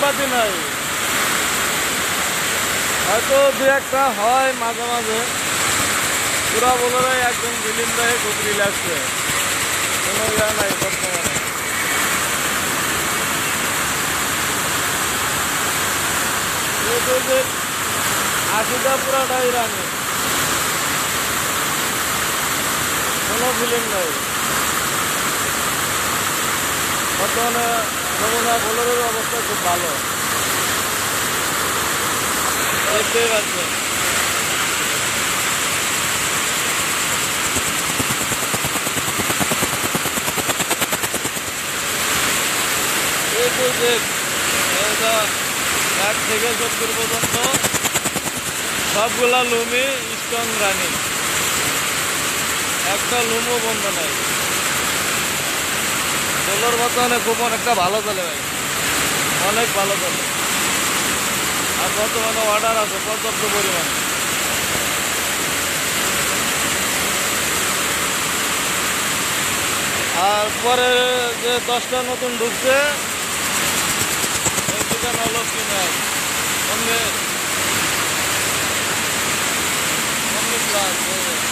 পাতি নাই, হয়তো দু একটা হয় মাঝে মাঝে। পুরা বোলারে একজন দিলীপ ভাই খুব রিল্যাক্সে, কোনো ইয়া নাই বর্তমানে। আশিটা পুরাটাই রানি, কোনো ফিলিং নাই বর্তমানে। যমুনা বোলারের অবস্থা খুব ভালো, দেখতেই পাচ্ছেন। এটা 1 থেকে 70 পর্যন্ত সবগুলা লুমি স্ট্রং রানিং, একটা লুমও বন্ধ নাই। বোলার বর্তমানে খুব অনেকটা ভালো চলে ভাই, অনেক ভালো চলে। আর বর্তমানে অর্ডার আছে পর্যাপ্ত পরিমাণে। আর পরে যে 10টা নতুন ঢুকছে ওই দোকান হলো কিনার অমনি প্লাস